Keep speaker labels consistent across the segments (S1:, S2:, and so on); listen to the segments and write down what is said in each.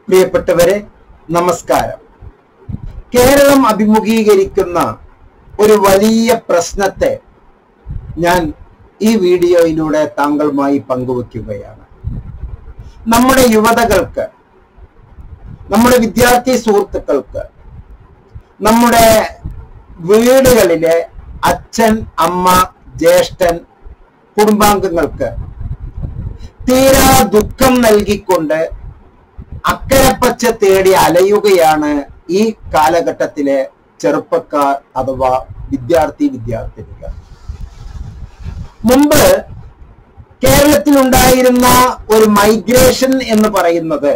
S1: പ്രിയപ്പെട്ടവരെ, നമസ്കാരം. കേരളം അഭിമുഖീകരിക്കുന്ന ഒരു വലിയ പ്രശ്നത്തെ ഞാൻ ഈ വീഡിയോയിലൂടെ താങ്കളുമായി പങ്കുവെക്കുകയാണ്. നമ്മുടെ യുവതകൾക്ക്, നമ്മുടെ വിദ്യാർത്ഥി സുഹൃത്തുക്കൾക്ക്, നമ്മുടെ വീടുകളിലെ അച്ഛൻ, അമ്മ, ജ്യേഷ്ഠൻ, കുടുംബാംഗങ്ങൾക്ക് തീരാ ദുഃഖം നൽകിക്കൊണ്ട് അക്കരപ്പച്ച തേടി അലയുകയാണ് ഈ കാലഘട്ടത്തിലെ ചെറുപ്പക്കാർ അഥവാ വിദ്യാർത്ഥിനികൾ. മുമ്പ് കേരളത്തിലുണ്ടായിരുന്ന ഒരു മൈഗ്രേഷൻ എന്ന് പറയുന്നത്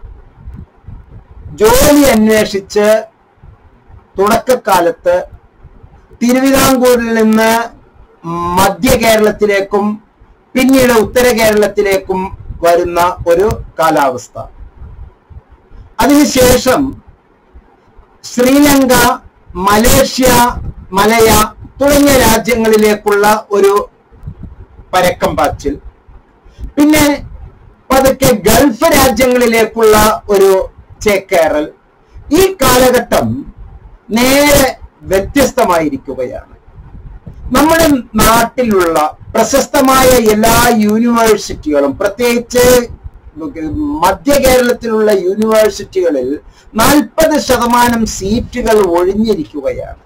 S1: ജോലി അന്വേഷിച്ച് തുടക്കകാലത്ത് തിരുവിതാംകൂറിൽ നിന്ന് മധ്യ കേരളത്തിലേക്കും പിന്നീട് ഉത്തര കേരളത്തിലേക്കും വരുന്ന ഒരു കാലാവസ്ഥ. അതിനുശേഷം ശ്രീലങ്ക, മലേഷ്യ, മലയ തുടങ്ങിയ രാജ്യങ്ങളിലേക്കുള്ള ഒരു പരക്കം പാച്ചിൽ, പിന്നെ പതുക്കെ ഗൾഫ് രാജ്യങ്ങളിലേക്കുള്ള ഒരു ചേക്കേറൽ. ഈ കാലഘട്ടം നേരെ വ്യത്യസ്തമായിരിക്കുകയാണ്. നമ്മുടെ നാട്ടിലുള്ള പ്രശസ്തമായ എല്ലാ യൂണിവേഴ്സിറ്റികളും, പ്രത്യേകിച്ച് മധ്യ കേരളത്തിലുള്ള യൂണിവേഴ്സിറ്റികളിൽ 40% സീറ്റുകൾ ഒഴിഞ്ഞിരിക്കുകയാണ്.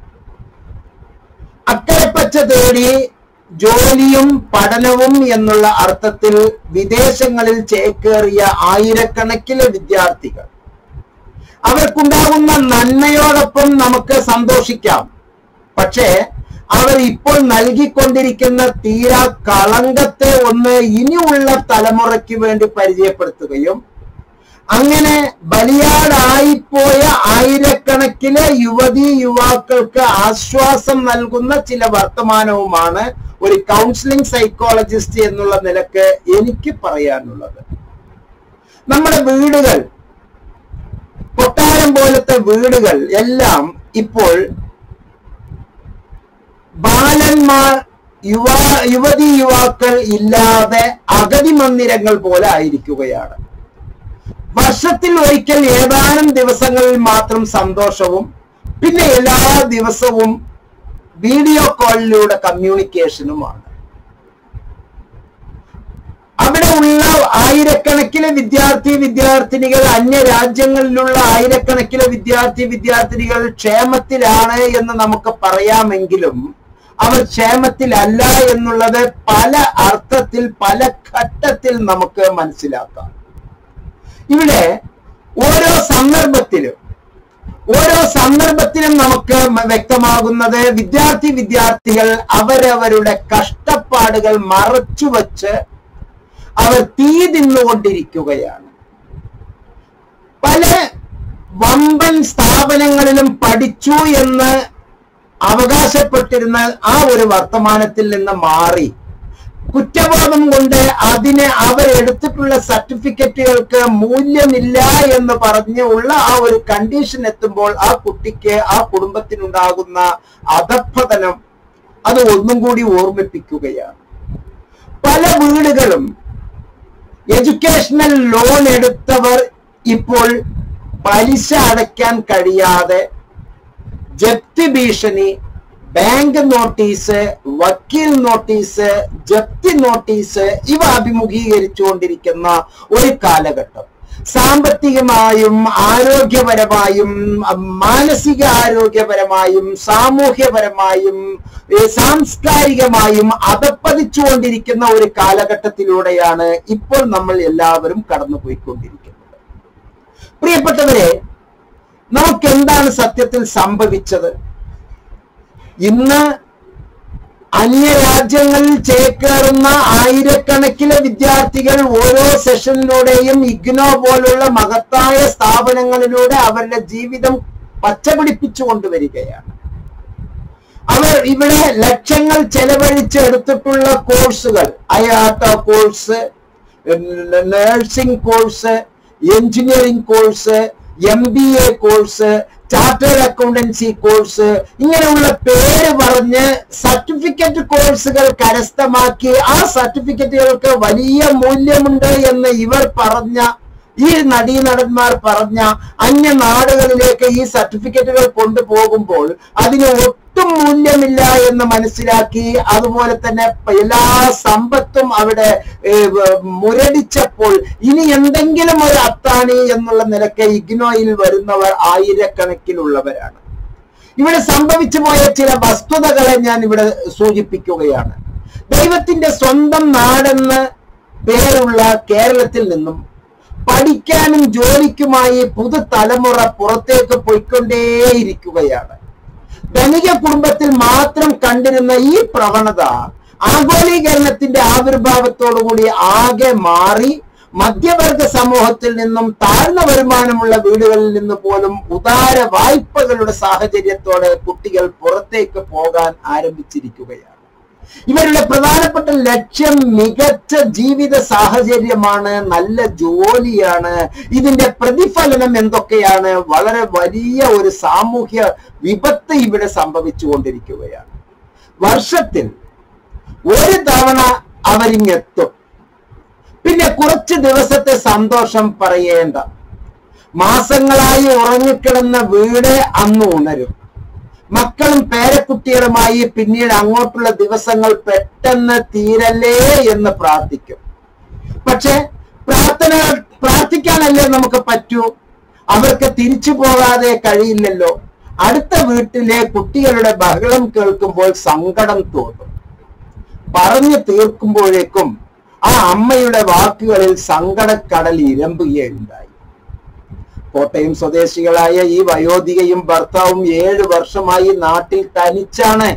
S1: അക്കരപ്പച്ച തേടി ജോലിയും പഠനവും എന്നുള്ള അർത്ഥത്തിൽ വിദേശങ്ങളിൽ ചേക്കേറിയ ആയിരക്കണക്കിന് വിദ്യാർത്ഥികൾ, അവർക്കുണ്ടാകുന്ന നന്മയോടൊപ്പം നമുക്ക് സന്തോഷിക്കാം. പക്ഷേ അവർ ഇപ്പോൾ നൽകിക്കൊണ്ടിരിക്കുന്ന തീരാ കളങ്കത്തെ ഒന്ന് ഇനിയുള്ള തലമുറയ്ക്ക് വേണ്ടി പരിചയപ്പെടുത്തുകയും അങ്ങനെ ബലിയാടായിപ്പോയ ആയിരക്കണക്കിന് യുവാക്കൾക്ക് ആശ്വാസം നൽകുന്ന ചില വർത്തമാനവുമാണ് ഒരു കൗൺസിലിംഗ് സൈക്കോളജിസ്റ്റ് എന്നുള്ള നിലക്ക് എനിക്ക് പറയാനുള്ളത്. നമ്മുടെ വീടുകൾ, കൊട്ടാരം പോലത്തെ വീടുകൾ എല്ലാം ഇപ്പോൾ ബാലന്മാർ, യുവാക്കൾ ഇല്ലാതെ അഗതി മന്ദിരങ്ങൾ പോലെ ആയിരിക്കുകയാണ്. വർഷത്തിൽ ഒരിക്കൽ ഏതാനും ദിവസങ്ങളിൽ മാത്രം സന്തോഷവും പിന്നെ എല്ലാ ദിവസവും വീഡിയോ കോളിലൂടെ കമ്മ്യൂണിക്കേഷനുമാണ്. അവിടെ ഉള്ള ആയിരക്കണക്കിന് വിദ്യാർത്ഥിനികൾ, അന്യ രാജ്യങ്ങളിലുള്ള ആയിരക്കണക്കിന് വിദ്യാർത്ഥിനികൾ ക്ഷേമത്തിലാണ് എന്ന് നമുക്ക് പറയാമെങ്കിലും അവർ ക്ഷേമത്തിലല്ല എന്നുള്ളത് പല അർത്ഥത്തിൽ, പല ഘട്ടത്തിൽ നമുക്ക് മനസ്സിലാക്കാം. ഇവിടെ ഓരോ സന്ദർഭത്തിലും നമുക്ക് വ്യക്തമാകുന്നത് വിദ്യാർത്ഥികൾ അവരവരുടെ കഷ്ടപ്പാടുകൾ മറച്ചുവെച്ച് അവർ തീ തിന്നുകൊണ്ടിരിക്കുകയാണ്. പല വമ്പൻ സ്ഥാപനങ്ങളിലും പഠിച്ചു എന്ന് അവകാശപ്പെട്ടിരുന്ന ആ ഒരു വർത്തമാനത്തിൽ നിന്ന് മാറി കുറ്റബോധം കൊണ്ട് അവരെടുത്തിട്ടുള്ള സർട്ടിഫിക്കറ്റുകൾക്ക് മൂല്യമില്ല എന്ന് പറഞ്ഞുള്ള ആ ഒരു കണ്ടീഷൻ എത്തുമ്പോൾ ആ കുട്ടിക്ക്, ആ കുടുംബത്തിനുണ്ടാകുന്ന അധഃപതനം അത് ഒന്നും കൂടി ഓർമ്മിപ്പിക്കുകയാണ്. പല വീടുകളും എഡ്യൂക്കേഷണൽ ലോൺ എടുത്തവർ ഇപ്പോൾ പലിശ അടയ്ക്കാൻ കഴിയാതെ ജപ്തി ഭീഷണി, ബാങ്ക് നോട്ടീസ്, വക്കീൽ നോട്ടീസ്, ജപ്തി നോട്ടീസ് ഇവ അഭിമുഖീകരിച്ചുകൊണ്ടിരിക്കുന്ന ഒരു കാലഘട്ടം. സാമ്പത്തികമായും ആരോഗ്യപരമായും മാനസിക ആരോഗ്യപരമായും സാമൂഹ്യപരമായും സാംസ്കാരികമായും അധപ്പതിച്ചുകൊണ്ടിരിക്കുന്ന ഒരു കാലഘട്ടത്തിലൂടെയാണ് ഇപ്പോൾ നമ്മൾ എല്ലാവരും കടന്നുപോയിക്കൊണ്ടിരിക്കുന്നത്. പ്രിയപ്പെട്ടവരെ, നമുക്ക് എന്താണ് സത്യത്തിൽ സംഭവിച്ചത്? ഇന്ന് അന്യരാജ്യങ്ങളിൽ ചേക്കേറുന്ന ആയിരക്കണക്കിന് വിദ്യാർത്ഥികൾ ഓരോ സെഷനിലൂടെയും ഇഗ്നോ പോലുള്ള മഹത്തായ സ്ഥാപനങ്ങളിലൂടെ അവരുടെ ജീവിതം പച്ചപിടിപ്പിച്ചു കൊണ്ടുവരികയാണ്. അവർ ഇവിടെ ലക്ഷങ്ങൾ ചെലവഴിച്ചെടുത്തിട്ടുള്ള കോഴ്സുകൾ, IATA course, nursing course, engineering course, MBA course, chartered accountancy course, ഇങ്ങനെയുള്ള പേര് പറഞ്ഞ് സർട്ടിഫിക്കറ്റ് കോഴ്സുകൾ കരസ്ഥമാക്കി ആ സർട്ടിഫിക്കറ്റുകൾക്ക് വലിയ മൂല്യമുണ്ട് എന്ന് ഇവർ പറഞ്ഞ ഈ നടീനടന്മാർ പറഞ്ഞ അന്യ നാടുകളിലേക്ക് ഈ സർട്ടിഫിക്കറ്റുകൾ കൊണ്ടുപോകുമ്പോൾ അതിന് ഒട്ടും മൂല്യമില്ല എന്ന് മനസ്സിലാക്കി, അതുപോലെ തന്നെ എല്ലാ സമ്പത്തും അവിടെ മുരടിച്ചപ്പോൾ ഇനി എന്തെങ്കിലും ഒരു അത്താണി എന്നുള്ള നിലയ്ക്ക് ഇഗ്നോയിൽ വരുന്നവർ ആയിരക്കണക്കിനുള്ളവരാണ്. ഇവിടെ സംഭവിച്ചു പോയ ചില വസ്തുതകളെ ഞാൻ ഇവിടെ സൂചിപ്പിക്കുകയാണ്. ദൈവത്തിന്റെ സ്വന്തം നാടെന്ന് പേരുള്ള കേരളത്തിൽ നിന്നും പഠിക്കാനും ജോലിക്കുമായി പുതുതലമുറ പുറത്തേക്ക് പോയിക്കൊണ്ടേയിരിക്കുകയാണ്. ധനിക കുടുംബത്തിൽ മാത്രം കണ്ടിരുന്ന ഈ പ്രവണത ആഗോളീകരണത്തിന്റെ ആവിർഭാവത്തോടുകൂടി ആകെ മാറി മധ്യവർഗ സമൂഹത്തിൽ നിന്നും താഴ്ന്ന വരുമാനമുള്ള വീടുകളിൽ നിന്ന് പോലും ഉദാര വായ്പകളുടെ സാഹചര്യത്തോടെ കുട്ടികൾ പുറത്തേക്ക് പോകാൻ ആരംഭിച്ചിരിക്കുകയാണ്. ഇവരുടെ പ്രധാനപ്പെട്ട ലക്ഷ്യം മികച്ച ജീവിത സാഹചര്യമാണ്, നല്ല ജോലിയാണ്. ഇതിന്റെ പ്രതിഫലനം എന്തൊക്കെയാണ്? വളരെ വലിയ ഒരു സാമൂഹ്യ വിപത്ത് ഇവിടെ സംഭവിച്ചുകൊണ്ടിരിക്കുകയാണ്. വർഷത്തിൽ ഒരു തവണ അവരിങ്ങെത്തും, പിന്നെ കുറച്ച് ദിവസത്തെ സന്തോഷം പറയേണ്ട. മാസങ്ങളായി ഉറങ്ങിക്കിടന്ന വീട് അന്ന് ഉണരും. മക്കളും പേരക്കുട്ടികളുമായി പിന്നീട് അങ്ങോട്ടുള്ള ദിവസങ്ങൾ പെട്ടെന്ന് തീരല്ലേ എന്ന് പ്രാർത്ഥിക്കും. പക്ഷെ പ്രാർത്ഥിക്കാനല്ലേ നമുക്ക് പറ്റൂ? അവർക്ക് തിരിച്ചു പോകാതെ കഴിയില്ലല്ലോ. അടുത്ത വീട്ടിലെ കുട്ടികളുടെ ബഹളം കേൾക്കുമ്പോൾ സങ്കടം തോന്നും. പറഞ്ഞു തീർക്കുമ്പോഴേക്കും ആ അമ്മയുടെ വാക്കുകളിൽ സങ്കടക്കടൽ ഇരമ്പുകയുണ്ടായി. കോട്ടയം സ്വദേശികളായ ഈ വയോധികയും ഭർത്താവും 7 വർഷമായി നാട്ടിൽ തനിച്ചാണ്.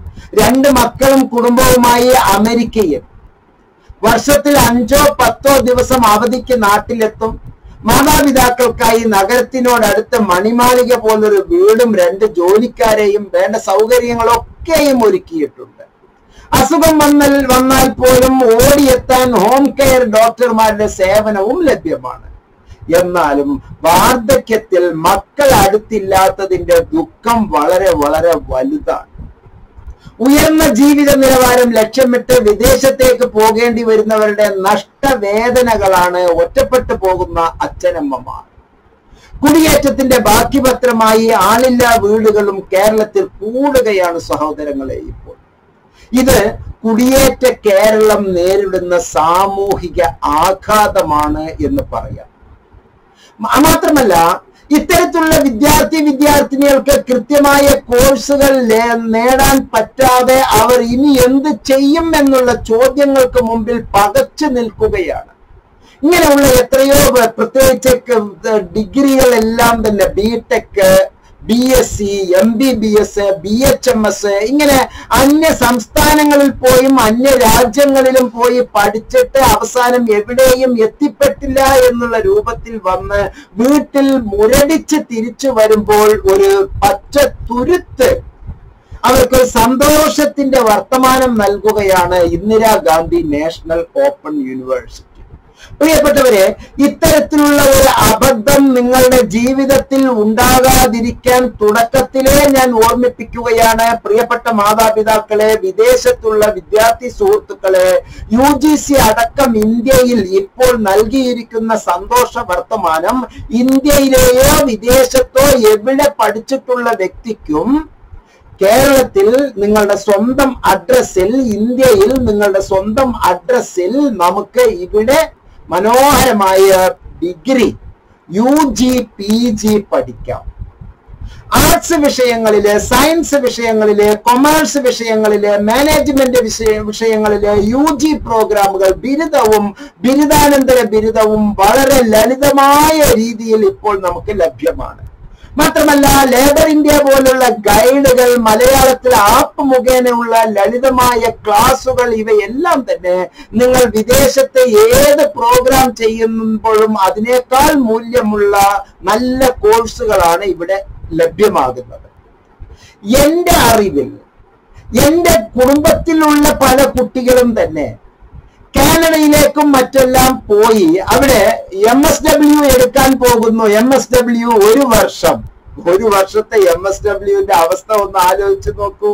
S1: 2 മക്കളും കുടുംബവുമായി അമേരിക്കയിൽ. വർഷത്തിൽ 5-10 ദിവസം അവധിക്ക് നാട്ടിലെത്തും. മാതാപിതാക്കൾക്കായി നഗരത്തിനോടടുത്ത് മണിമാളിക പോലൊരു വീടും 2 ജോലിക്കാരെയും വേണ്ട സൗകര്യങ്ങളൊക്കെയും ഒരുക്കിയിട്ടുണ്ട്. അസുഖം വന്നാൽ പോലും ഓടിയെത്താൻ ഹോം കെയർ ഡോക്ടർമാരുടെ സേവനവും ലഭ്യമാണ്. എന്നാലും വാർദ്ധക്യത്തിൽ മക്കൾ അടുത്തില്ലാത്തതിന്റെ ദുഃഖം വളരെ വളരെ വലുതാണ്. ഉയർന്ന ജീവിത നിലവാരം ലക്ഷ്യമിട്ട് വിദേശത്തേക്ക് പോകേണ്ടി വരുന്നവരുടെ നഷ്ടവേദനകളാണ് ഒറ്റപ്പെട്ടു പോകുന്ന അച്ഛനമ്മമാർ. കുടിയേറ്റത്തിന്റെ ബാക്കി പത്രമായി ആളില്ലാ വീടുകളും കേരളത്തിൽ കൂടുകയാണ് സഹോദരങ്ങളെ. ഇപ്പോൾ ഇത് കുടിയേറ്റ കേരളം നേരിടുന്ന സാമൂഹിക ആഘാതമാണ് എന്ന് പറയാം. മാത്രമല്ല, ഇത്തരത്തിലുള്ള വിദ്യാർത്ഥിനികൾക്ക് കൃത്യമായ കോഴ്സുകൾ നേടാൻ പറ്റാതെ അവർ ഇനി എന്ത് ചെയ്യും എന്നുള്ള ചോദ്യങ്ങൾക്ക് മുമ്പിൽ പകച്ചു നിൽക്കുകയാണ്. ഇങ്ങനെയുള്ള എത്രയോ, പ്രത്യേകിച്ച് ഡിഗ്രികളെല്ലാം തന്നെ BTech, BSc, MBBS, BHMS ഇങ്ങനെ അന്യ സംസ്ഥാനങ്ങളിൽ പോയും അന്യ രാജ്യങ്ങളിലും പോയി പഠിച്ചിട്ട് അവസാനം എവിടെയും എത്തിപ്പെട്ടില്ല എന്നുള്ള രൂപത്തിൽ വന്ന് വീട്ടിൽ മുരടിച്ച് തിരിച്ചു വരുമ്പോൾ ഒരു പച്ച തുരുത്ത് അവർക്ക് സന്തോഷത്തിന്റെ വർത്തമാനം നൽകുകയാണ് ഇന്ദിരാഗാന്ധി നാഷണൽ ഓപ്പൺ യൂണിവേഴ്സിറ്റി. പ്രിയപ്പെട്ടവരെ, ഇത്തരത്തിലുള്ള ഒരു അബദ്ധം നിങ്ങളുടെ ജീവിതത്തിൽ ഉണ്ടാകാതിരിക്കാൻ തുടക്കത്തിലേ ഞാൻ ഓർമ്മിപ്പിക്കുകയാണ്. പ്രിയപ്പെട്ട മാതാപിതാക്കളെ, വിദേശത്തുള്ള വിദ്യാർത്ഥി സുഹൃത്തുക്കളെ, UGC അടക്കം ഇന്ത്യയിൽ ഇപ്പോൾ നൽകിയിരിക്കുന്ന സന്തോഷ വർത്തമാനം ഇന്ത്യയിലെയോ വിദേശത്തോ എവിടെ പഠിച്ചിട്ടുള്ള വ്യക്തിക്കും കേരളത്തിൽ നിങ്ങളുടെ സ്വന്തം അഡ്രസ്സിൽ, ഇന്ത്യയിൽ നിങ്ങളുടെ സ്വന്തം അഡ്രസ്സിൽ നമുക്ക് ഇവിടെ മനോഹരമായ ഡിഗ്രി, UG, PG പഠിക്കാം. ആർട്സ് വിഷയങ്ങളില്, സയൻസ് വിഷയങ്ങളില്, കൊമേഴ്സ് വിഷയങ്ങളില്, മാനേജ്മെന്റ് വിഷയങ്ങളില് UG പ്രോഗ്രാമുകൾ, ബിരുദവും ബിരുദാനന്തര ബിരുദവും വളരെ ലളിതമായ രീതിയിൽ ഇപ്പോൾ നമുക്ക് ലഭ്യമാണ്. മാത്രമല്ല, ലേബർ ഇന്ത്യ പോലുള്ള ഗൈഡുകൾ, മലയാളത്തിൽ ആപ്പ് മുഖേനയുള്ള ലളിതമായ ക്ലാസുകൾ, ഇവയെല്ലാം തന്നെ നിങ്ങൾ വിദേശത്ത് ഏത് പ്രോഗ്രാം ചെയ്യുമ്പോഴും അതിനേക്കാൾ മൂല്യമുള്ള നല്ല കോഴ്സുകളാണ് ഇവിടെ ലഭ്യമാകുന്നത്. എന്റെ അറിവിൽ എന്റെ കുടുംബത്തിലുള്ള പല കുട്ടികളും തന്നെ കാനഡയിലേക്കും മറ്റെല്ലാം പോയി അവിടെ MSW എടുക്കാൻ പോകുന്നു. MSW ഒരു വർഷത്തെ MSWന്റെ അവസ്ഥ ഒന്ന് ആലോചിച്ച് നോക്കൂ.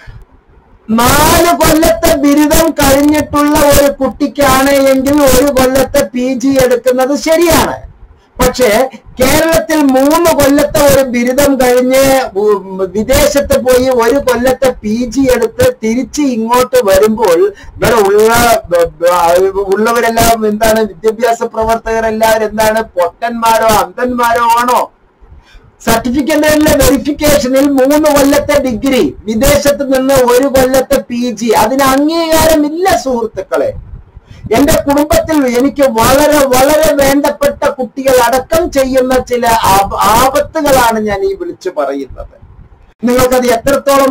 S1: 4 കൊല്ലത്തെ ബിരുദം കഴിഞ്ഞിട്ടുള്ള ഒരു കുട്ടിക്കാണ് എങ്കിൽ 1 കൊല്ലത്തെ PG എടുക്കുന്നത് ശരിയാണ്. പക്ഷേ കേരളത്തിൽ 3 കൊല്ലത്തെ ഒരു ബിരുദം കഴിഞ്ഞ് വിദേശത്ത് പോയി 1 കൊല്ലത്തെ PG എടുത്ത് തിരിച്ച് ഇങ്ങോട്ട് വരുമ്പോൾ ഇവിടെ ഉള്ളവരെല്ലാം എന്താണ്, വിദ്യാഭ്യാസ പ്രവർത്തകരെല്ലാവരും എന്താണ്, പൊട്ടന്മാരോ അന്ധന്മാരോ ആണോ? സർട്ടിഫിക്കറ്റിലെ വെരിഫിക്കേഷനിൽ 3 കൊല്ലത്തെ ഡിഗ്രി, വിദേശത്ത് നിന്ന് 1 കൊല്ലത്തെ PG, അതിന് അംഗീകാരമില്ല സുഹൃത്തുക്കളെ. എന്റെ കുടുംബത്തിൽ എനിക്ക് വളരെ വളരെ വേണ്ടപ്പെട്ട കുട്ടികൾ അടക്കം ചെയ്യുന്ന ചില ആപത്തുകളാണ് ഞാൻ ഈ വിളിച്ചു പറയുന്നത്. നിങ്ങൾക്കത് എത്രത്തോളം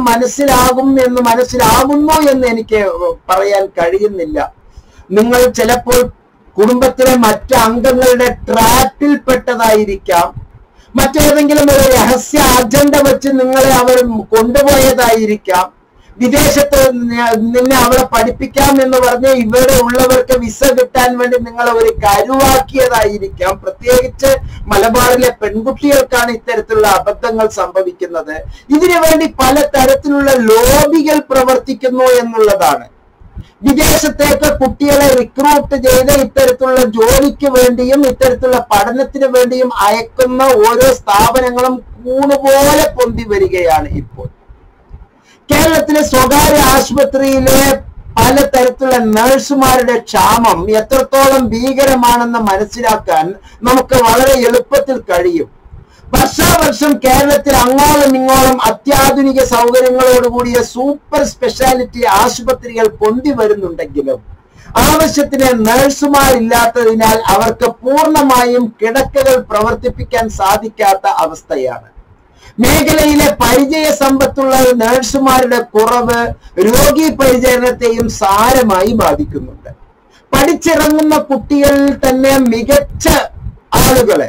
S1: മനസ്സിലാകുന്നു എന്ന് എനിക്ക് പറയാൻ കഴിയുന്നില്ല. നിങ്ങൾ ചിലപ്പോൾ കുടുംബത്തിലെ മറ്റ് അംഗങ്ങളുടെ ട്രാപ്പിൽ പെട്ടതായിരിക്കാം, മറ്റേതെങ്കിലും ഒരു രഹസ്യ അജണ്ട വെച്ച് നിങ്ങളെ അവർ കൊണ്ടുപോയതായിരിക്കാം, വിദേശത്ത് നിന്നെ അവിടെ പഠിപ്പിക്കാം എന്ന് പറഞ്ഞ് ഇവിടെ ഉള്ളവർക്ക് വിസ കിട്ടാൻ വേണ്ടി നിങ്ങളെ ഒരു കരുവാക്കിയതായിരിക്കാം. പ്രത്യേകിച്ച് മലബാറിലെ പെൺകുട്ടികൾക്കാണ് ഇത്തരത്തിലുള്ള അബദ്ധങ്ങൾ സംഭവിക്കുന്നത്. ഇതിനു വേണ്ടി പലതരത്തിലുള്ള ലോബികൾ പ്രവർത്തിക്കുന്നു എന്നുള്ളതാണ്. വിദേശത്തേക്ക് കുട്ടികളെ റിക്രൂട്ട് ചെയ്ത് ഇത്തരത്തിലുള്ള ജോലിക്ക് വേണ്ടിയും ഇത്തരത്തിലുള്ള പഠനത്തിന് വേണ്ടിയും അയക്കുന്ന ഓരോ സ്ഥാപനങ്ങളും കൂണുപോലെ പൊന്തി വരികയാണ് ഇപ്പോൾ. കേരളത്തിലെ സ്വകാര്യ ആശുപത്രിയിലെ പലതരത്തിലുള്ള നഴ്സുമാരുടെ ക്ഷാമം എത്രത്തോളം ഭീകരമാണെന്ന് മനസ്സിലാക്കാൻ നമുക്ക് വളരെ എളുപ്പത്തിൽ കഴിയും. വർഷാവർഷം കേരളത്തിൽ അങ്ങോളം ഇങ്ങോളം അത്യാധുനിക സൗകര്യങ്ങളോടുകൂടിയ സൂപ്പർ സ്പെഷ്യാലിറ്റി ആശുപത്രികൾ പൊന്തി വരുന്നുണ്ടെങ്കിലും ആവശ്യത്തിന് നഴ്സുമാരില്ലാത്തതിനാൽ അവർക്ക് പൂർണ്ണമായും കിടക്കകൾ പ്രവർത്തിപ്പിക്കാൻ സാധിക്കാത്ത അവസ്ഥയാണ്. മേഖലയിലെ പരിചയ സമ്പത്തുള്ള നഴ്സുമാരുടെ കുറവ് രോഗി പരിചരണത്തെയും സാരമായി ബാധിക്കുന്നുണ്ട്. പഠിച്ചിറങ്ങുന്ന കുട്ടികളിൽ തന്നെ മികച്ച ആളുകളെ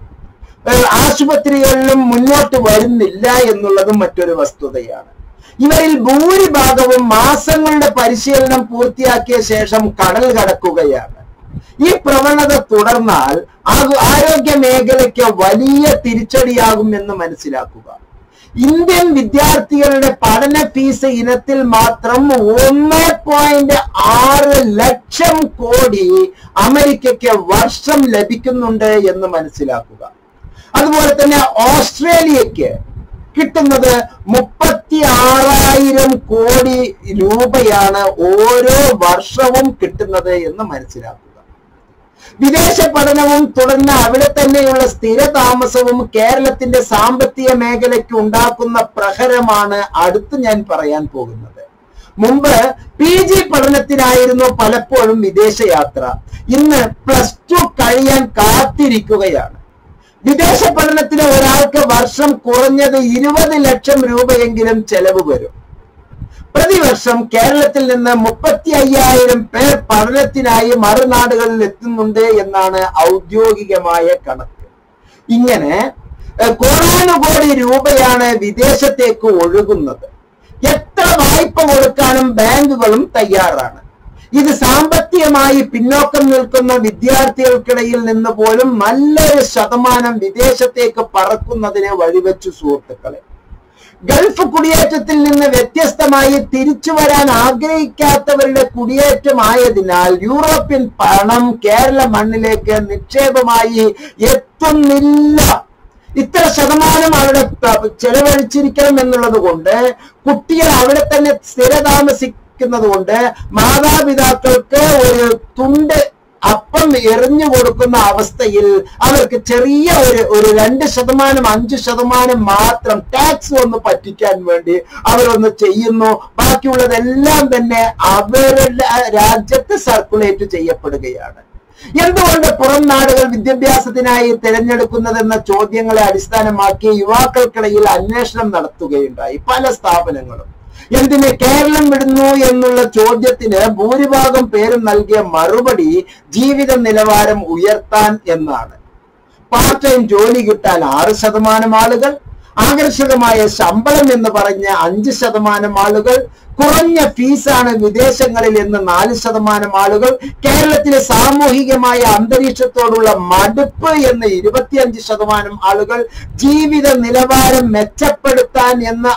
S1: ആശുപത്രികളിലും മുന്നോട്ട് വരുന്നില്ല എന്നുള്ളതും മറ്റൊരു വസ്തുതയാണ്. ഇവരിൽ ഭൂരിഭാഗവും മാസങ്ങളുടെ പരിശീലനം പൂർത്തിയാക്കിയ ശേഷം കടൽ കടക്കുകയാണ്. ഈ പ്രവണത തുടർന്നാൽ ആരോഗ്യ മേഖലയ്ക്ക് വലിയ തിരിച്ചടിയാകും എന്ന് മനസ്സിലാക്കുക. ഇന്ത്യൻ വിദ്യാർത്ഥികളുടെ പഠന ഫീസ് ഇനത്തിൽ മാത്രം 1.6 ലക്ഷം കോടി അമേരിക്കയ്ക്ക് വർഷം ലഭിക്കുന്നുണ്ട് എന്ന് മനസ്സിലാക്കുക. അതുപോലെ തന്നെ ഓസ്ട്രേലിയക്ക് കിട്ടുന്നത് 36,000 കോടി രൂപയാണ് ഓരോ വർഷവും കിട്ടുന്നത് എന്ന് മനസ്സിലാക്കുക. വിദേശ പഠനവും തുടർന്ന് അവിടെ തന്നെയുള്ള സ്ഥിരതാമസവും കേരളത്തിന്റെ സാമ്പത്തിക മേഖലയ്ക്ക് ഉണ്ടാക്കുന്ന പ്രഹരമാണ് അടുത്ത് ഞാൻ പറയാൻ പോകുന്നത്. മുമ്പ് PG പഠനത്തിനായിരുന്നു പലപ്പോഴും വിദേശയാത്ര. ഇന്ന് +2 കഴിയാൻ കാത്തിരിക്കുകയാണ്. വിദേശ പഠനത്തിന് ഒരാൾക്ക് വർഷം കുറഞ്ഞത് 20 ലക്ഷം രൂപയെങ്കിലും ചെലവ് വരും. പ്രതിവർഷം കേരളത്തിൽ നിന്ന് 35,000 പേർ പഠനത്തിനായി മറുനാടുകളിൽ എത്തുന്നുണ്ട് എന്നാണ് ഔദ്യോഗികമായ കണക്ക്. ഇങ്ങനെ കോടാനുകോടി രൂപയാണ് വിദേശത്തേക്ക് ഒഴുകുന്നത്. എത്ര വായ്പ കൊടുക്കാനും ബാങ്കുകളും തയ്യാറാണ്. ഇത് സാമ്പത്തികമായി പിന്നോക്കം നിൽക്കുന്ന വിദ്യാർത്ഥികൾക്കിടയിൽ നിന്ന് പോലും നല്ലൊരു ശതമാനം വിദേശത്തേക്ക് പറക്കുന്നതിന് വഴിവെച്ചു സുഹൃത്തുക്കളെ. ഗൾഫ് കുടിയേറ്റത്തിൽ നിന്ന് വ്യത്യസ്തമായി തിരിച്ചു വരാൻ ആഗ്രഹിക്കാത്തവരുടെ കുടിയേറ്റമായതിനാൽ യൂറോപ്യൻ പണം കേരള മണ്ണിലേക്ക് നിക്ഷേപമായി എത്തുന്നില്ല. ഇത്ര ശതമാനം അവിടെ ചെലവഴിച്ചിരിക്കണം എന്നുള്ളത് കൊണ്ട് കുട്ടികൾ അവിടെ തന്നെ സ്ഥിരതാമസിക്കുന്നത് കൊണ്ട് മാതാപിതാക്കൾക്ക് ഒരു തുണ്ട് അപ്പം എറിഞ്ഞു കൊടുക്കുന്ന അവസ്ഥയിൽ അവർക്ക് ചെറിയ ഒരു 2%, 5% മാത്രം ടാക്സ് ഒന്ന് പറ്റിക്കാൻ വേണ്ടി അവരൊന്ന് ചെയ്യുന്നു. ബാക്കിയുള്ളതെല്ലാം തന്നെ അവരുടെ രാജ്യത്ത് സർക്കുലേറ്റ് ചെയ്യപ്പെടുകയാണ്. എന്തുകൊണ്ട് പുറം നാടുകൾ വിദ്യാഭ്യാസത്തിനായി തിരഞ്ഞെടുക്കുന്നതെന്ന ചോദ്യങ്ങളെ അടിസ്ഥാനമാക്കി യുവാക്കൾക്കിടയിൽ അന്വേഷണം നടത്തുകയുണ്ടായി പല സ്ഥാപനങ്ങളും. എന്തിന് കേരളം വിടുന്നു എന്നുള്ള ചോദ്യത്തിന് ഭൂരിഭാഗം പേരും നൽകിയ മറുപടി ജീവിത നിലവാരം ഉയർത്താൻ എന്നാണ്. പാർട്ട് ടൈം ജോലി കിട്ടാൻ 6% ആളുകൾ, ആകർഷകമായ ശമ്പളം എന്ന് പറഞ്ഞ 5% ആളുകൾ, കുറഞ്ഞ ഫീസാണ് വിദേശങ്ങളിൽ എന്ന് 4% ആളുകൾ, കേരളത്തിലെ സാമൂഹികമായ അന്തരീക്ഷത്തോടുള്ള മടുപ്പ് എന്ന് 25% ആളുകൾ, ജീവിത നിലവാരം മെച്ചപ്പെടുത്താൻ എന്ന്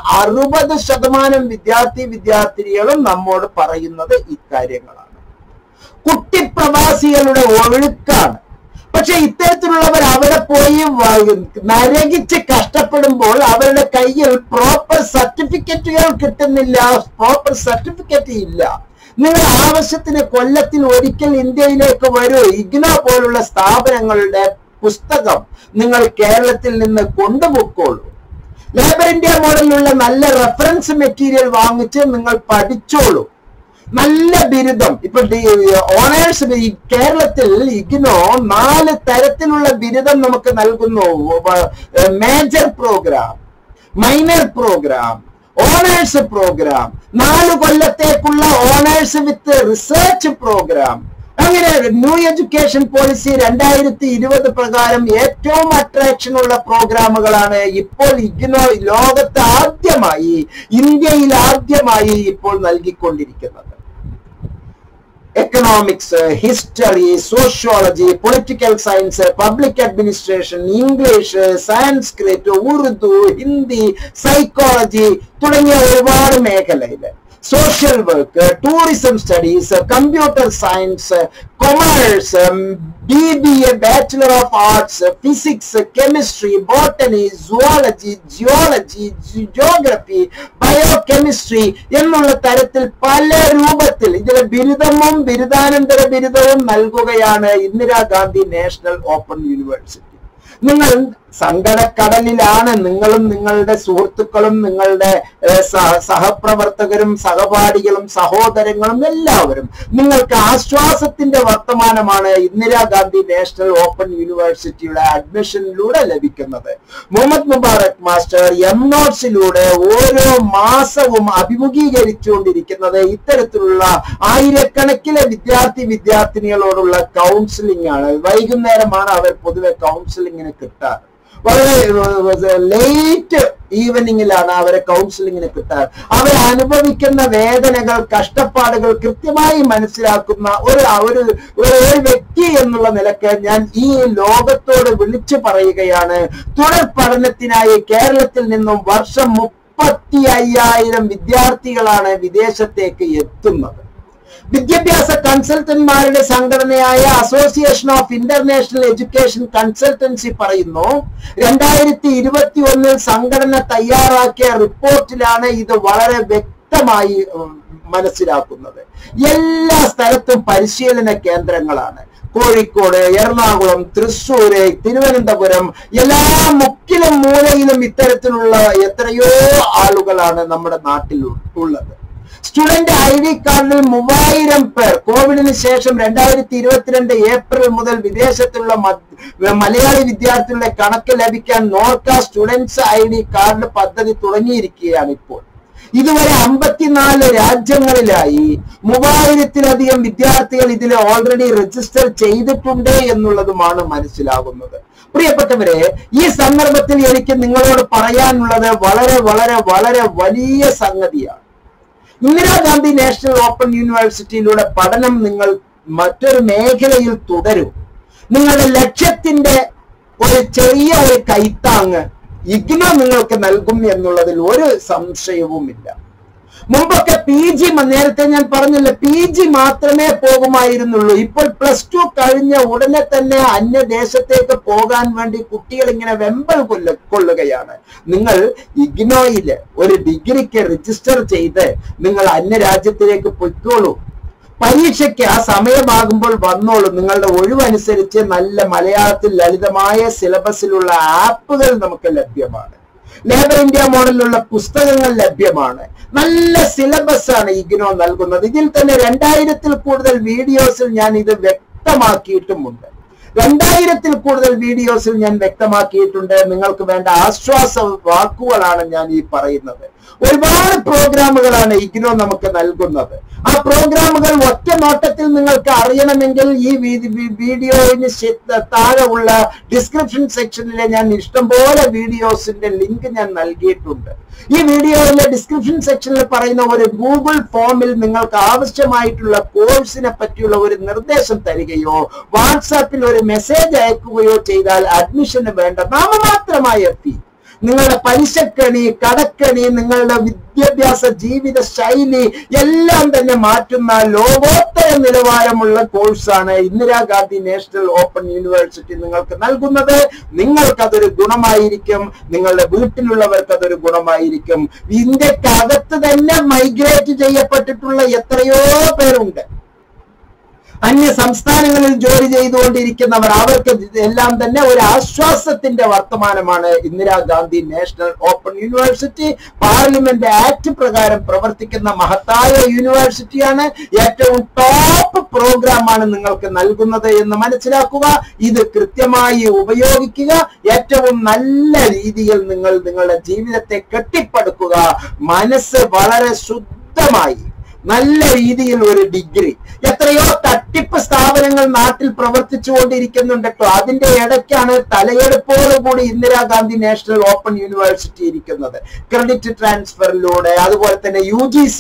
S1: 60% വിദ്യാർത്ഥിനികളും നമ്മോട് പറയുന്നത് ഇക്കാര്യങ്ങളാണ്. കുട്ടിപ്രവാസികളുടെ ഒഴുക്കാണ്. പക്ഷെ ഇത്തരത്തിലുള്ളവർ അവിടെ പോയി നരകിച്ച് കഷ്ടപ്പെടുമ്പോൾ അവരുടെ കയ്യിൽ പ്രോപ്പർ സർട്ടിഫിക്കറ്റുകൾ കിട്ടുന്നില്ല, പ്രോപ്പർ സർട്ടിഫിക്കറ്റ് ഇല്ല. നിങ്ങൾ ആവശ്യത്തിന് കൊല്ലത്തിൽ ഒരിക്കൽ ഇന്ത്യയിലേക്ക് വരൂ. ഇഗ്നോ പോലുള്ള സ്ഥാപനങ്ങളുടെ പുസ്തകം നിങ്ങൾ കേരളത്തിൽ നിന്ന് കൊണ്ടുപോയിക്കോളൂ. ലേബർ ഇന്ത്യ മോഡലിലുള്ള നല്ല റെഫറൻസ് മെറ്റീരിയൽ വാങ്ങിച്ച് നിങ്ങൾ പഠിച്ചോളൂ. നല്ല ബിരുദം ഇപ്പൊ ഓണേഴ്സ് കേരളത്തിൽ ഇഗ്നോ 4 തരത്തിലുള്ള ബിരുദം നമുക്ക് നൽകുന്നു. Major program, minor program, honours program, 4 കൊല്ലത്തേക്കുള്ള ഓണേഴ്സ് വിത്ത് റിസർച്ച് പ്രോഗ്രാം. അങ്ങനെ ന്യൂ എഡ്യൂക്കേഷൻ പോളിസി 2020 പ്രകാരം ഏറ്റവും അട്രാക്ഷൻ ഉള്ള പ്രോഗ്രാമുകളാണ് ഇപ്പോൾ ഇഗ്നോ ലോകത്ത് ആദ്യമായി, ഇന്ത്യയിൽ ആദ്യമായി ഇപ്പോൾ നൽകിക്കൊണ്ടിരിക്കുന്നത്. Economics, history, sociology, political science, public administration, English, Sanskrit, Urdu, Hindi, psychology തുടങ്ങിയ ഒരുപാട് മേഖലയിൽ, social work, tourism studies, computer science, commerce, BBA, bachelor of arts, physics, chemistry, botany, zoology, geology, geography, biochemistry എന്നുള്ള തരത്തിൽ പല രൂപത്തിൽ ഇതിലെ ബിരുദവും ബിരുദാനന്തര ബിരുദവും നൽകുകയാണ് ഇന്ദിരാഗാന്ധി നാഷണൽ ഓപ്പൺ യൂണിവേഴ്സിറ്റി. നിങ്ങൾ സങ്കടക്കടലിലാണ്, നിങ്ങളും നിങ്ങളുടെ സുഹൃത്തുക്കളും നിങ്ങളുടെ സഹപ്രവർത്തകരും സഹപാഠികളും സഹോദരങ്ങളും എല്ലാവരും. നിങ്ങൾക്ക് ആശ്വാസത്തിന്റെ വർത്തമാനമാണ് ഇന്ദിരാഗാന്ധി നാഷണൽ ഓപ്പൺ യൂണിവേഴ്സിറ്റിയുടെ അഡ്മിഷനിലൂടെ ലഭിക്കുന്നത്. മുഹമ്മദ് മുബാറക് മാസ്റ്റർ MNOTSലൂടെ ഓരോ മാസവും അഭിമുഖീകരിച്ചുകൊണ്ടിരിക്കുന്നത് ഇത്തരത്തിലുള്ള ആയിരക്കണക്കിലെ വിദ്യാർത്ഥിനികളോടുള്ള കൗൺസിലിംഗ് ആണ്. വൈകുന്നേരമാണ് അവർ പൊതുവെ കൗൺസിലിങ്ങിന് കിട്ടാറ്. വളരെ ലേറ്റ് ഈവനിങ്ങിലാണ് അവരെ കൗൺസിലിങ്ങിന് കിട്ടാറ്. അവർ അനുഭവിക്കുന്ന വേദനകൾ, കഷ്ടപ്പാടുകൾ കൃത്യമായി മനസ്സിലാക്കുന്ന ഒരു വ്യക്തി എന്നുള്ള നിലക്ക് ഞാൻ ഈ ലോകത്തോട് വിളിച്ചു പറയുകയാണ്. തുടർ പഠനത്തിനായി കേരളത്തിൽ നിന്നും വർഷം 35,000 വിദ്യാർത്ഥികളാണ് വിദേശത്തേക്ക് എത്തുന്നത്. വിദ്യാഭ്യാസ കൺസൾട്ടന്റ്മാരുടെ സംഘടനയായ association of international education consultancy പറയുന്നു, 2021 സംഘടന തയ്യാറാക്കിയ റിപ്പോർട്ടിലാണ് ഇത് വളരെ വ്യക്തമായി മനസ്സിലാക്കുന്നത്. എല്ലാ സ്ഥലത്തും പരിശീലന കേന്ദ്രങ്ങളാണ്. കോഴിക്കോട്, എറണാകുളം, തൃശ്ശൂര്, തിരുവനന്തപുരം, എല്ലാ മുക്കിലും മൂലയിലും ഇത്തരത്തിലുള്ള എത്രയോ ആളുകളാണ് നമ്മുടെ നാട്ടിൽ ഉള്ളത്. സ്റ്റുഡന്റ് ID കാർഡിൽ 3000 പേർ കോവിഡിന് ശേഷം 2022 ഏപ്രിൽ മുതൽ വിദേശത്തുള്ള മലയാളി വിദ്യാർത്ഥികളുടെ കണക്ക് ലഭിക്കാൻ നോർക്ക സ്റ്റുഡൻസ് ID കാർഡ് പദ്ധതി തുടങ്ങിയിരിക്കുകയാണ്. ഇപ്പോൾ ഇതുവരെ 54 രാജ്യങ്ങളിലായി 3000-ലധികം വിദ്യാർത്ഥികൾ ഇതിൽ ഓൾറെഡി രജിസ്റ്റർ ചെയ്തിട്ടുണ്ട് എന്നുള്ളതുമാണ് മനസ്സിലാകുന്നത്. പ്രിയപ്പെട്ടവരെ, ഈ സന്ദർഭത്തിൽ എനിക്ക് നിങ്ങളോട് പറയാനുള്ളത് വളരെ വളരെ വളരെ വലിയ സംഗതിയാണ്. ഇന്ദിരാഗാന്ധി നാഷണൽ ഓപ്പൺ യൂണിവേഴ്സിറ്റിയിലൂടെ പഠനം നിങ്ങൾ മറ്റൊരു മേഖലയിൽ തുടരും. നിങ്ങളുടെ ലക്ഷ്യത്തിന്റെ ഒരു ചെറിയ കൈത്താങ് ഇഗ്നോ നിങ്ങൾക്ക് നൽകും എന്നുള്ളതിൽ ഒരു സംശയവുമില്ല. മുമ്പൊക്കെ PG, നേരത്തെ ഞാൻ പറഞ്ഞില്ല, PG മാത്രമേ പോകുമായിരുന്നുള്ളൂ. ഇപ്പോൾ +2 കഴിഞ്ഞ ഉടനെ തന്നെ അന്യദേശത്തേക്ക് പോകാൻ വേണ്ടി കുട്ടികൾ ഇങ്ങനെ വെമ്പൽ കൊള്ളുകയാണ്. നിങ്ങൾ ഇഗ്നോയില് ഒരു ഡിഗ്രിക്ക് രജിസ്റ്റർ ചെയ്ത് നിങ്ങൾ അന്യരാജ്യത്തിലേക്ക് പൊയ്ക്കോളൂ. പരീക്ഷയ്ക്ക് ആ സമയമാകുമ്പോൾ വന്നോളൂ. നിങ്ങളുടെ ഒഴിവനുസരിച്ച് നല്ല മലയാളത്തിൽ ലളിതമായ സിലബസിലുള്ള ആപ്പുകൾ നമുക്ക് ലഭ്യമാണ്. ലേബർ ഇന്ത്യ മോഡലിലുള്ള പുസ്തകങ്ങൾ ലഭ്യമാണ്. നല്ല സിലബസ് ആണ് ഇഗ്നോ നൽകുന്നത്. ഇതിൽ തന്നെ 2000-ൽ കൂടുതൽ വീഡിയോസിൽ ഞാൻ ഇത് വ്യക്തമാക്കിയിട്ടുമുണ്ട്. 2000-ൽ കൂടുതൽ വീഡിയോസിൽ ഞാൻ വ്യക്തമാക്കിയിട്ടുണ്ട്. നിങ്ങൾക്ക് വേണ്ട ആശ്വാസ വാക്കുകളാണ് ഞാൻ ഈ പറയുന്നത്. ഒരുപാട് പ്രോഗ്രാമുകളാണ് ഇഗ്നോ നമുക്ക് നൽകുന്നത്. ആ പ്രോഗ്രാമുകൾ ഒറ്റ നോട്ടത്തിൽ നിങ്ങൾക്ക് അറിയണമെങ്കിൽ ഈ വീഡിയോയിന് താഴെ ഉള്ള ഡിസ്ക്രിപ്ഷൻ സെക്ഷനിലെ ഞാൻ ഇഷ്ടംപോലെ വീഡിയോസിന്റെ ലിങ്ക് ഞാൻ നൽകിയിട്ടുണ്ട്. ഈ വീഡിയോയിലെ ഡിസ്ക്രിപ്ഷൻ സെക്ഷനിൽ പറയുന്ന ഒരു ഗൂഗിൾ ഫോമിൽ നിങ്ങൾക്ക് ആവശ്യമായിട്ടുള്ള കോഴ്സിനെ പറ്റിയുള്ള ഒരു നിർദ്ദേശം തരികയോ വാട്സാപ്പിൽ ഒരു മെസ്സേജ് അയക്കുകയോ ചെയ്താൽ അഡ്മിഷന് വേണ്ട നാമമാത്രമായ ഫീ നിങ്ങളുടെ പലിശക്കണി, കടക്കണി, നിങ്ങളുടെ വിദ്യാഭ്യാസ ജീവിത ശൈലി എല്ലാം തന്നെ മാറ്റുന്ന ലോകോത്തര നിലവാരമുള്ള കോഴ്സാണ് ഇന്ദിരാഗാന്ധി നാഷണൽ ഓപ്പൺ യൂണിവേഴ്സിറ്റി നിങ്ങൾക്ക് നൽകുന്നത്. നിങ്ങൾക്കതൊരു ഗുണമായിരിക്കും, നിങ്ങളുടെ വീട്ടിലുള്ളവർക്ക് അതൊരു ഗുണമായിരിക്കും. ഇന്ത്യക്കകത്ത് തന്നെ മൈഗ്രേറ്റ് ചെയ്യപ്പെട്ടിട്ടുള്ള എത്രയോ പേരുണ്ട്. അന്യ സംസ്ഥാനങ്ങളിൽ ജോലി ചെയ്തുകൊണ്ടിരിക്കുന്നവർ, അവർക്ക് എല്ലാം തന്നെ ഒരു ആശ്വാസത്തിന്റെ വർത്തമാനമാണ് Indira Gandhi national open university. Parliament act പ്രകാരം പ്രവർത്തിക്കുന്ന മഹത്തായ യൂണിവേഴ്സിറ്റിയാണ്. ഏറ്റവും ടോപ്പ് പ്രോഗ്രാമാണ് നിങ്ങൾക്ക് നൽകുന്നത് എന്ന് മനസ്സിലാക്കുക. ഇത് കൃത്യമായി ഉപയോഗിക്കുക. ഏറ്റവും നല്ല രീതിയിൽ നിങ്ങൾ നിങ്ങളുടെ ജീവിതത്തെ കെട്ടിപ്പടുക്കുക. മനസ്സ് വളരെ ശുദ്ധമായി നല്ല രീതിയിൽ ഒരു ഡിഗ്രി. എത്രയോ തട്ടിപ്പ് സ്ഥാപനങ്ങൾ നാട്ടിൽ പ്രവർത്തിച്ചു കൊണ്ടിരിക്കുന്നുണ്ട് കേട്ടോ. അതിന്റെ ഇടയ്ക്കാണ് തലയെടുപ്പോടുകൂടി ഇന്ദിരാഗാന്ധി നാഷണൽ ഓപ്പൺ യൂണിവേഴ്സിറ്റി ഇരിക്കുന്നത്. ക്രെഡിറ്റ് ട്രാൻസ്ഫറിലൂടെ, അതുപോലെ തന്നെ UGC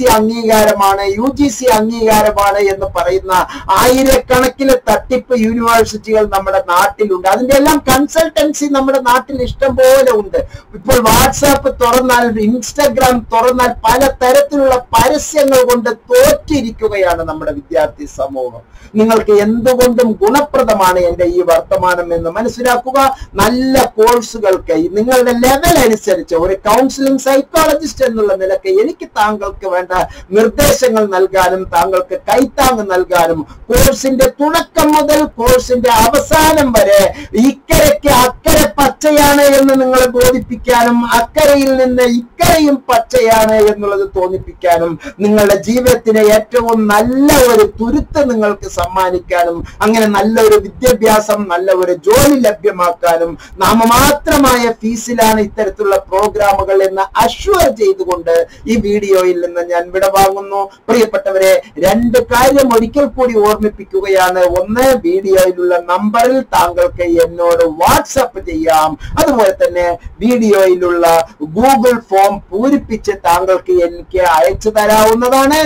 S1: അംഗീകാരമാണ് എന്ന് പറയുന്ന ആയിരക്കണക്കിന് തട്ടിപ്പ് യൂണിവേഴ്സിറ്റികൾ നമ്മുടെ നാട്ടിലുണ്ട്. അതിന്റെ എല്ലാം കൺസൾട്ടൻസി നമ്മുടെ നാട്ടിൽ ഇഷ്ടം പോലെ ഉണ്ട്. ഇപ്പോൾ വാട്സാപ്പ് തുറന്നാൽ, ഇൻസ്റ്റഗ്രാം തുറന്നാൽ പല തരത്തിലുള്ള പരസ്യങ്ങൾ കൊണ്ട് തോറ്റിരിക്കുകയാണ് നമ്മുടെ വിദ്യാർത്ഥി സമൂഹം. നിങ്ങൾക്ക് എന്തുകൊണ്ടും ഗുണപ്രദമാണ് എന്റെ ഈ വർത്തമാനം എന്ന് മനസ്സിലാക്കുക. നല്ല കോഴ്സുകൾക്ക് നിങ്ങളുടെ ലെവൽ അനുസരിച്ച് ഒരു കൗൺസിലിംഗ് സൈക്കോളജിസ്റ്റ് എന്നുള്ള നിലയ്ക്ക് എനിക്ക് താങ്കൾക്ക് വേണ്ട നിർദ്ദേശങ്ങൾ നൽകാനും താങ്കൾക്ക് കൈത്താങ് നൽകാനും, കോഴ്സിന്റെ തുടക്കം മുതൽ കോഴ്സിന്റെ അവസാനം വരെ ഇക്കരയ്ക്ക് അക്കരെ പച്ചയാണ് എന്ന് നിങ്ങളെ ബോധിപ്പിക്കാനും, അക്കരയിൽ നിന്ന് ഇക്കരയും പച്ചയാണ് എന്നുള്ളത് തോന്നിപ്പിക്കാനും, നിങ്ങളുടെ ജീവിതത്തിന് ഏറ്റവും നല്ല ഒരു തുരുത്ത് നിങ്ങൾക്ക് സമ്മാനിക്കാനും, അങ്ങനെ നല്ലൊരു വിദ്യാഭ്യാസം, നല്ല ഒരു ജോലി ലഭ്യമാക്കാനും നാമമാത്രമായ ഫീസിലാണ് ഇത്തരത്തിലുള്ള പ്രോഗ്രാമുകൾ എന്ന് അഷ്വർ ചെയ്തുകൊണ്ട് ഈ വീഡിയോയിൽ നിന്ന് ഞാൻ വിടവാങ്ങുന്നു. പ്രിയപ്പെട്ടവരെ, രണ്ട് കാര്യം ഒരിക്കൽ കൂടി ഓർമ്മിപ്പിക്കുകയാണ്. ഒന്ന്, വീഡിയോയിലുള്ള നമ്പറിൽ താങ്കൾക്ക് എന്നോട് വാട്സപ്പ് ചെയ്യാം. അതുപോലെ തന്നെ വീഡിയോയിലുള്ള ഗൂഗിൾ ഫോം പൂരിപ്പിച്ച് താങ്കൾക്ക് എനിക്ക് അയച്ചു തരാവുന്നതാണ്.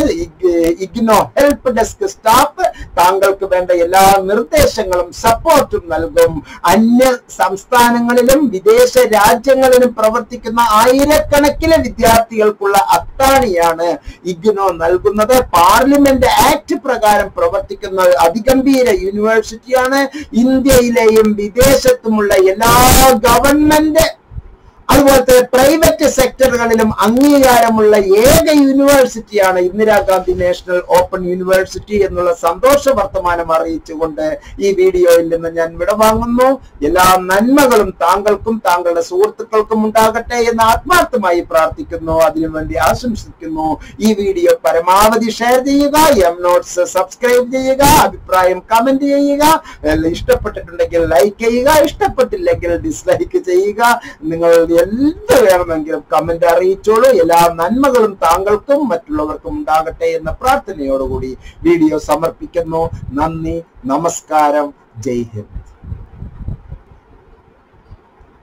S1: ഇഗ്നോ ഹെൽപ്പ് ഡെസ്ക് സ്റ്റാഫ് താങ്കൾക്ക് വേണ്ട എല്ലാ നിർദ്ദേശങ്ങളും സപ്പോർട്ടും നൽകും. അന്യ സംസ്ഥാനങ്ങളിലും വിദേശ രാജ്യങ്ങളിലും പ്രവർത്തിക്കുന്ന ആയിരക്കണക്കിന് വിദ്യാർത്ഥികൾക്കുള്ള അത്താണിയാണ് ഇഗ്നോ നൽകുന്നത്. പാർലമെന്റ് ആക്ട് പ്രകാരം പ്രവർത്തിക്കുന്ന അതിഗംഭീര യൂണിവേഴ്സിറ്റിയാണ്. ഇന്ത്യയിലെയും വിദേശത്തുമുള്ള എല്ലാ ഗവൺമെന്റ് അതുപോലത്തെ പ്രൈവറ്റ് സെക്ടറുകളിലും അംഗീകാരമുള്ള ഏക യൂണിവേഴ്സിറ്റിയാണ് ഇന്ദിരാഗാന്ധി നാഷണൽ ഓപ്പൺ യൂണിവേഴ്സിറ്റി എന്നുള്ള സന്തോഷ വർത്തമാനം അറിയിച്ചുകൊണ്ട് ഈ വീഡിയോയിൽ നിന്ന് ഞാൻ വിടവാങ്ങുന്നു. എല്ലാ നന്മകളും താങ്കൾക്കും താങ്കളുടെ സുഹൃത്തുക്കൾക്കും ഉണ്ടാകട്ടെ എന്ന് ആത്മാർത്ഥമായി പ്രാർത്ഥിക്കുന്നു. അതിനുവേണ്ടി ആശംസിക്കുന്നു. ഈ വീഡിയോ പരമാവധി ഷെയർ ചെയ്യുക, നോട്ട്സ് സബ്സ്ക്രൈബ് ചെയ്യുക, അഭിപ്രായം കമന്റ് ചെയ്യുക. ഇഷ്ടപ്പെട്ടിട്ടുണ്ടെങ്കിൽ ലൈക്ക് ചെയ്യുക, ഇഷ്ടപ്പെട്ടില്ലെങ്കിൽ ഡിസ്ലൈക്ക് ചെയ്യുക. നിങ്ങൾ എന്ത് വേണമെങ്കിലും കമന്റ് അറിയിച്ചോളൂ. എല്ലാ നന്മകളും താങ്കൾക്കും മറ്റുള്ളവർക്കും ഉണ്ടാകട്ടെ എന്ന പ്രാർത്ഥനയോടുകൂടി വീഡിയോ സമർപ്പിക്കുന്നു. നന്ദി, നമസ്കാരം, ജയ് ഹിന്ദ്.